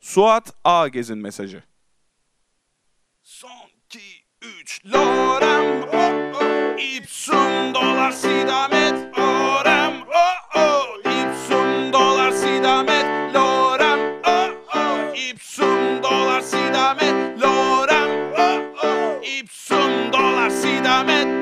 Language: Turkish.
Suat Ağgez'in mesajı. Son 2, 3, lorem, oh oh, ipsum dolar sidamet, orem, oh oh, ipsum dolar sidamet, lorem, oh oh, ipsum dolar sidamet, lorem, oh oh, ipsum dolar sidamet.